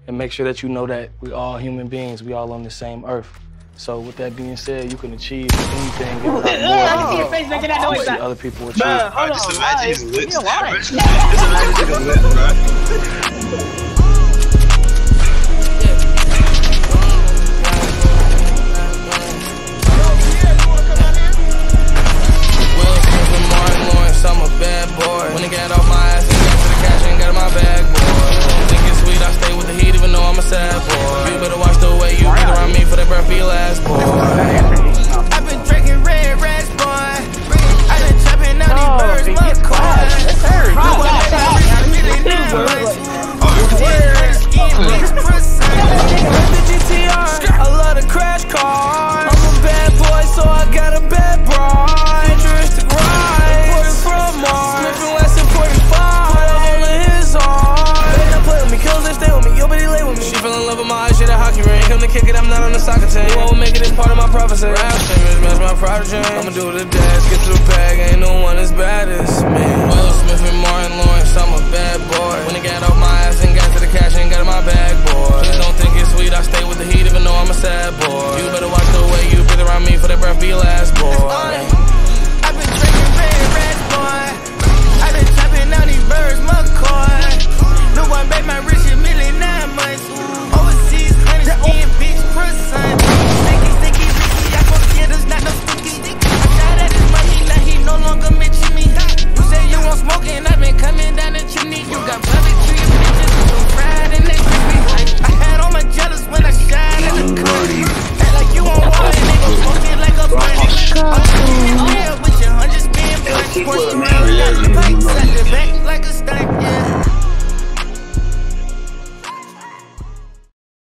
and make sure that you know that we all human beings, we all on the same earth. So with that being said, you can achieve anything and a lot more. I can see your face making that noise. Other people achieve. Just imagine his lips. Just imagine his lips, bro. I'm a bad boy. When I get off my ass and got to the cash and got in my bag, boy. Think it's sweet, I stay with the heat even though I'm a sad boy. You better watch the way you get around me for that breath for your last boy. I've been drinking red rats, boy. I've been trapping out these birds, mud coin. I love the crash car. I'm a bad boy, so I got a bad bride. Futuristic ride, from Mars. Smith & Wesson 45, put a hole in his arm. They not play with me, kills, they stay with me, yo, but he lay with me. She fell in love with my eyes, shit a hockey ring. Come to kick it, I'm not on the soccer team. You won't make it, it's part of my prophecy. Rap streamers, that's my prodigy. I'ma do the dash, get to the bag, ain't no one as bad as me. Will Smith and Martin Lawrence, I'm a bad boy. When I got off my